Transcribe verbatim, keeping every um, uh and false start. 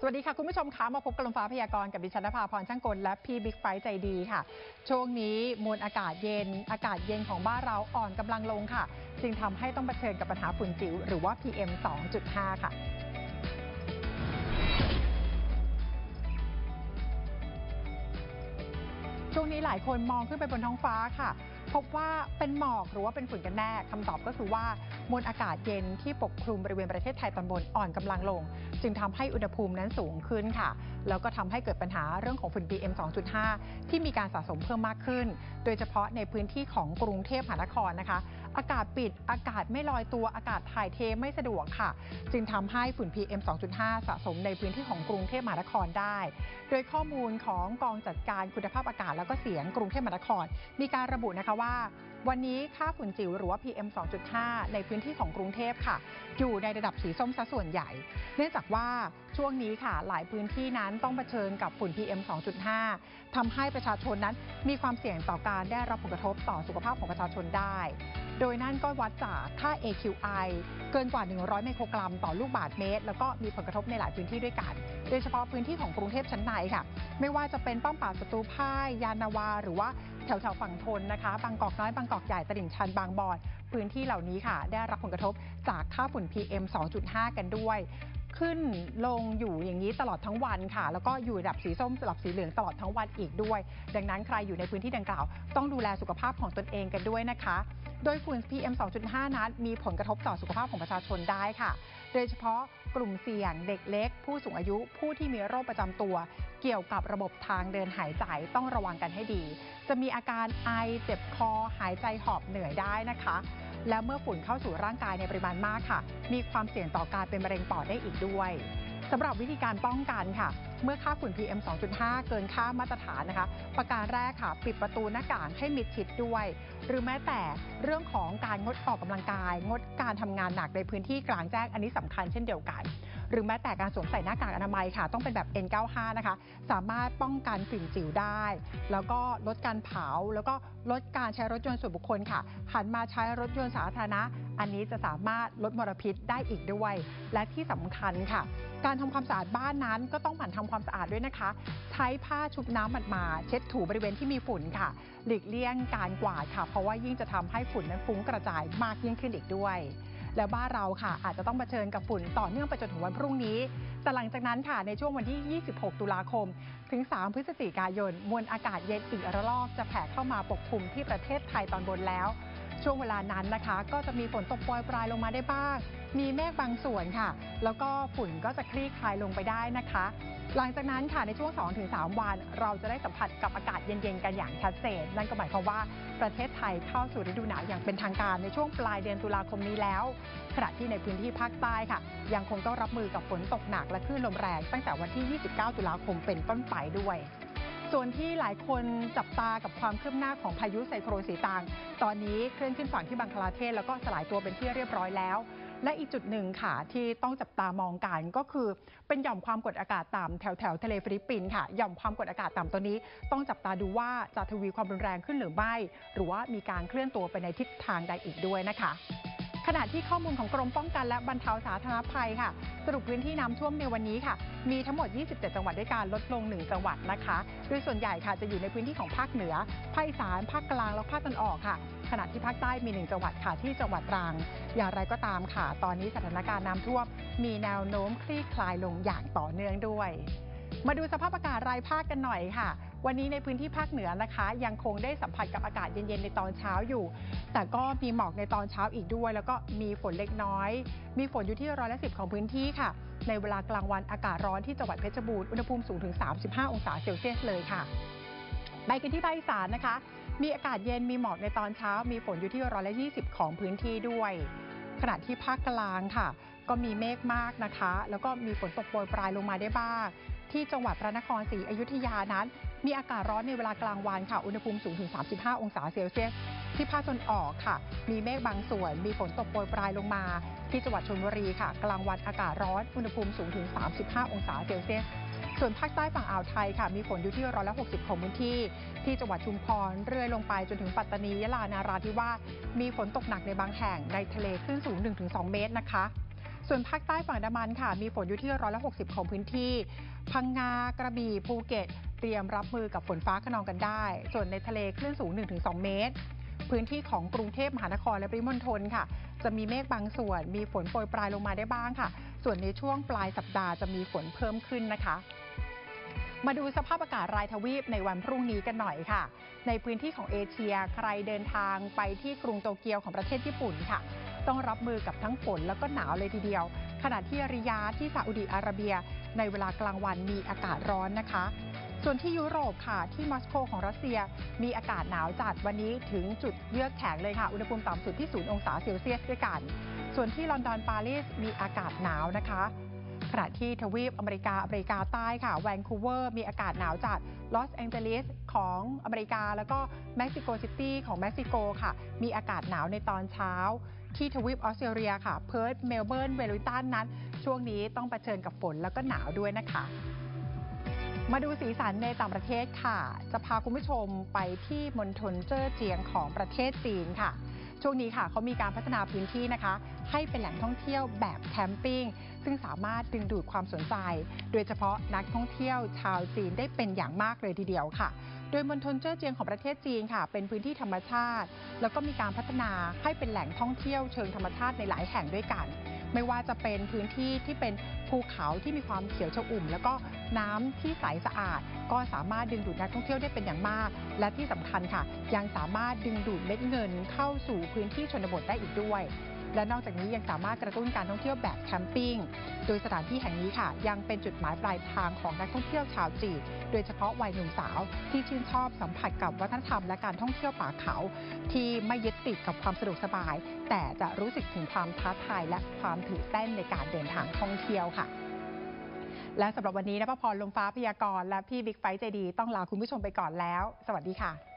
วัสดีค่ะคุณผู้ชมคะมาพบกับลมฟ้าพยากรณ์กับดิฉันณภาพรช่างกลและพี่บิ๊กไฟใจดีค่ะช่วงนี้มวลอากาศเย็นอากาศเย็นของบ้านเราอ่อนกำลังลงค่ะจึงทำให้ต้องเผชิญกับปัญหาฝุ่นจิ๋วหรือว่า พี เอ็ม สองจุดห้า ค่ะช่วงนี้หลายคนมองขึ้นไปบนท้องฟ้าค่ะพบว่าเป็นหมอกหรือว่าเป็นฝุ่นกันแน่คำตอบก็คือว่ามวลอากาศเย็นที่ปกคลุมบริเวณประเทศไทยตอนบนอ่อนกำลังลงจึงทำให้อุณหภูมินั้นสูงขึ้นค่ะแล้วก็ทำให้เกิดปัญหาเรื่องของฝุ่น พี เอ็ม สองจุดห้า ที่มีการสะสมเพิ่มมากขึ้นโดยเฉพาะในพื้นที่ของกรุงเทพมหานครนะคะอากาศปิดอากาศไม่ลอยตัวอากาศถ่ายเทไม่สะดวกค่ะจึงทำให้ฝุ่น พี เอ็ม สองจุดห้า สะสมในพื้นที่ของกรุงเทพมหานครได้โดยข้อมูลของกองจัดการคุณภาพอากาศแล้วก็เสียงกรุงเทพมหานครมีการระบุนะคะว่าวันนี้ค่าฝุ่นจิ๋วหรือว่า พี เอ็ม สองจุดห้า ในพื้นที่ของกรุงเทพค่ะอยู่ในระดับสีส้มซะส่วนใหญ่เนื่องจากว่าช่วงนี้ค่ะหลายพื้นที่นั้นต้องเผชิญกับฝุ่น พี เอ็ม สองจุดห้า ทำให้ประชาชนนั้นมีความเสี่ยงต่อการได้รับผลกระทบต่อสุขภาพของประชาชนได้โดยนั่นก็วัดจากค่า เอ คิว ไอ เกินกว่าหนึ่งร้อยไมโครกรัมต่อลูกบาศก์เมตรแล้วก็มีผลกระทบในหลายพื้นที่ด้วยกันโดยเฉพาะพื้นที่ของกรุงเทพชั้นในค่ะไม่ว่าจะเป็นป้อมปราบศัตรูพ่ายยานนาวาหรือว่าแถวแถวฝั่งทนนะคะบางกอกน้อยบางกอกใหญ่ตลิ่งชันบางบอนพื้นที่เหล่านี้ค่ะได้รับผลกระทบจากค่าฝุ่น พี เอ็ม สองจุดห้า กันด้วยขึ้นลงอยู่อย่างนี้ตลอดทั้งวันค่ะแล้วก็อยู่ระดับสีส้มสลับสีเหลืองตลอดทั้งวันอีกด้วยดังนั้นใครอยู่ในพื้นที่ดังกล่าวต้องดูแลสุขภาพของตนเองกันด้วยนะคะโดยฝุ่น พี เอ็ม สองจุดห้า นั้นมีผลกระทบต่อสุขภาพของประชาชนได้ค่ะโดยเฉพาะกลุ่มเสี่ยงเด็กเล็กผู้สูงอายุผู้ที่มีโรคประจำตัวเกี่ยวกับระบบทางเดินหายใจต้องระวังกันให้ดีจะมีอาการไอเจ็บคอหายใจหอบเหนื่อยได้นะคะและเมื่อฝุ่นเข้าสู่ร่างกายในปริมาณมากค่ะมีความเสี่ยงต่อการเป็นมะเร็งปอดได้อีกด้วยสำหรับวิธีการป้องกันค่ะเมื่อค่าฝุ่น พี เอ็ม สองจุดห้า เกินค่ามาตรฐานนะคะประการแรกค่ะปิดประตูหน้ากากให้มิดชิดด้วยหรือแม้แต่เรื่องของการงดออกกำลังกายงดการทำงานหนักในพื้นที่กลางแจ้งอันนี้สำคัญเช่นเดียวกันหรือแม้แต่การสวมใส่หน้ากากอนามัยค่ะต้องเป็นแบบ เอ็น เก้าสิบห้า นะคะสามารถป้องกันฝุ่นจิ๋วได้แล้วก็ลดการเผาแล้วก็ลดการใช้รถยนต์ส่วนบุคคลค่ะหันมาใช้รถยนต์สาธารณะอันนี้จะสามารถลดมลพิษได้อีกด้วยและที่สำคัญค่ะการทำความสะอาดบ้านนั้นก็ต้องหมั่นทำความสะอาดด้วยนะคะใช้ผ้าชุบน้ำหมาดๆเช็ดถูบริเวณที่มีฝุ่นค่ะหลีกเลี่ยงการกวาดค่ะเพราะว่ายิ่งจะทำให้ฝุ่นนั้นฟุ้งกระจายมากยิ่งขึ้นอีกด้วยแล้วบ้านเราค่ะอาจจะต้องเผชิญกับฝุ่นต่อเนื่องไปจนถึงวันพรุ่งนี้แต่หลังจากนั้นค่ะในช่วงวันที่ยี่สิบหกตุลาคมถึงสามพฤศจิกายนมวลอากาศเย็นอีกระลอกจะแผ่เข้ามาปกคลุมที่ประเทศไทยตอนบนแล้วช่วงเวลานั้นนะคะก็จะมีฝนตกโปรยปลายลงมาได้บ้างมีเมฆบางส่วนค่ะแล้วก็ฝุ่นก็จะคลี่คลายลงไปได้นะคะหลังจากนั้นค่ะในช่วง สองถึงสาม วันเราจะได้สัมผัสกับอากาศเย็นๆกันอย่างชัดเจนนั่นก็หมายความว่าประเทศไทยเข้าสู่ฤดูหนาวอย่างเป็นทางการในช่วงปลายเดือนตุลาคมนี้แล้วขณะที่ในพื้นที่ภาคใต้ค่ะยังคงต้องรับมือกับฝนตกหนักและคลื่นลมแรงตั้งแต่วันที่ยี่สิบเก้าตุลาคมเป็นต้นไปด้วยส่วนที่หลายคนจับตากับความคืบหน้าของพายุไซโครนสีตางตอนนี้เคลื่อนขึ้นฝั่งที่บังคลาเทศแล้วก็สลายตัวเป็นที่เรียบร้อยแล้วและอีกจุดหนึ่งค่ะที่ต้องจับตามองกันก็คือเป็นหย่อมความกดอากาศต่ำแถวแถวทะเลฟิลิปปินส์ค่ะหย่อมความกดอากาศต่ำตัวนี้ต้องจับตาดูว่าจะทวีความรุนแรงขึ้นหรือไม่หรือว่ามีการเคลื่อนตัวไปในทิศทางใดอีกด้วยนะคะขณะที่ข้อมูลของกรมป้องกันและบรรเทาสาธารณภัยค่ะสรุปพื้นที่น้ำท่วมในวันนี้ค่ะมีทั้งหมดยี่สิบเจ็ดจังหวัดด้วยการลดลงหนึ่งจังหวัดนะคะโดยส่วนใหญ่ค่ะจะอยู่ในพื้นที่ของภาคเหนือภาคอีสานภาคกลางและภาคตะวันออกค่ะขณะที่ภาคใต้มีหนึ่งจังหวัดค่ะที่จังหวัดตรังอย่างไรก็ตามค่ะตอนนี้สถานการณ์น้ำท่วมมีแนวโน้มคลี่คลายลงอย่างต่อเนื่องด้วยมาดูสภาพอากาศรายภาคกันหน่อยค่ะวันนี้ในพื้นที่ภาคเหนือนะคะยังคงได้สัมผัสกับอากาศเย็นๆในตอนเช้าอยู่แต่ก็มีหมอกในตอนเช้าอีกด้วยแล้วก็มีฝนเล็กน้อยมีฝนอยู่ที่ร้อยละสิบของพื้นที่ค่ะในเวลากลางวันอากาศร้อนที่จังหวัดเพชรบูรณ์อุณหภูมิสูงถึงสามสิบห้าองศาเซลเซียสเลยค่ะไปกันที่ภาคอีสานนะคะมีอากาศเย็นมีหมอกในตอนเช้ามีฝนอยู่ที่ร้อยละยี่สิบของพื้นที่ด้วยขณะที่ภาคกลางค่ะก็มีเมฆมากนะคะแล้วก็มีฝนตกโปรยปลายลงมาได้บ้างที่จังหวัดพระนครศรีอยุธยานั้นมีอากาศร้อนในเวลากลางวันค่ะอุณหภูมิสูงถึงสามสิบห้าองศาเซลเซียสที่ภาคตะวันออกค่ะมีเมฆบางส่วนมีฝนตกโปรยปลายลงมาที่จังหวัดชลบุรีค่ะกลางวันอากาศร้อนอุณหภูมิสูงถึงสามสิบห้าองศาเซลเซียสส่วนภาคใต้ฝั่งอ่าวไทยค่ะมีฝนอยู่ที่ร้อยละหกสิบของพื้นที่ที่จังหวัดชุมพรเรื่อยลงไปจนถึงปัตตานียะลานาราธิวาสมีฝนตกหนักในบางแห่งในทะเลคลื่นสูง หนึ่งถึงสอง เมตรนะคะส่วนภาคใต้ฝั่งอันดามันค่ะมีฝนอยู่ที่ร้อยละหกสิบของพื้นที่พังงากระบี่ภูเก็ตเตรียมรับมือกับฝนฟ้าคะนองกันได้ส่วนในทะเลคลื่นสูง หนึ่งถึงสอง เมตรพื้นที่ของกรุงเทพมหานครและปริมณฑลค่ะจะมีเมฆบางส่วนมีฝนโปรยปลายลงมาได้บ้างค่ะส่วนในช่วงปลายสัปดาห์จะมีฝนเพิ่มขึ้นนะคะมาดูสภาพอากาศรายทวีปในวันพรุ่งนี้กันหน่อยค่ะในพื้นที่ของเอเชียใครเดินทางไปที่กรุงโตเกียวของประเทศญี่ปุ่นค่ะต้องรับมือกับทั้งฝนแล้วก็หนาวเลยทีเดียวขณะที่ริยาดที่ซาอุดิอาระเบียในเวลากลางวันมีอากาศร้อนนะคะส่วนที่ยุโรปค่ะที่มอสโกของรัสเซียมีอากาศหนาวจัดวันนี้ถึงจุดเยือกแข็งเลยค่ะอุณหภูมิต่ำสุดที่ศูนย์องศาเซลเซียสด้วยกันส่วนที่ลอนดอนปารีสมีอากาศหนาวนะคะขณะที่ทวีปอเมริกาอเมริกาใต้ค่ะแวนคูเวอร์มีอากาศหนาวจัดลอสแองเจลิสของอเมริกาแล้วก็เม็กซิโกซิตี้ของเม็กซิโกค่ะมีอากาศหนาวในตอนเช้าที่ทวีปออสเตรเลียค่ะเพิร์ธเมลเบิร์นเวลลิงตันนั้นช่วงนี้ต้องเผชิญกับฝนแล้วก็หนาวด้วยนะคะมาดูสีสันในต่างประเทศค่ะจะพาคุณผู้ชมไปที่มณฑลเจ้อเจียงของประเทศจีนค่ะช่วงนี้ค่ะเขามีการพัฒนาพื้นที่นะคะให้เป็นแหล่งท่องเที่ยวแบบแคมปิ้งซึ่งสามารถดึงดูดความสนใจโดยเฉพาะนักท่องเที่ยวชาวจีนได้เป็นอย่างมากเลยทีเดียวค่ะโดยมณฑลเจ้อเจียงของประเทศจีนค่ะเป็นพื้นที่ธรรมชาติแล้วก็มีการพัฒนาให้เป็นแหล่งท่องเที่ยวเชิงธรรมชาติในหลายแห่งด้วยกันไม่ว่าจะเป็นพื้นที่ที่เป็นภูเขาที่มีความเขียวชอุ่มแล้วก็น้ำที่ใสสะอาดก็สามารถดึงดูดนักท่องเที่ยวได้เป็นอย่างมากและที่สำคัญค่ะยังสามารถดึงดูดเม็ดเงินเข้าสู่พื้นที่ชนบทได้อีกด้วยและนอกจากนี้ยังสามารถกระตุ้นการท่องเที่ยวแบบแคมปิ้งโดยสถานที่แห่งนี้ค่ะยังเป็นจุดหมายปลายทางของนักท่องเที่ยวชาวจีนโดยเฉพาะวัยหนุ่มสาวที่ชื่นชอบสัมผัสกับวัฒนธรรมและการท่องเที่ยวป่าเขาที่ไม่ยึดติดกับความสะดวกสบายแต่จะรู้สึกถึงความท้าทายและความตื่นเต้นในการเดินทางท่องเที่ยวค่ะและสำหรับวันนี้ณภพร ลมฟ้าพยากรณ์และพี่บิ๊กไฟท์ใจดีต้องลาคุณผู้ชมไปก่อนแล้วสวัสดีค่ะ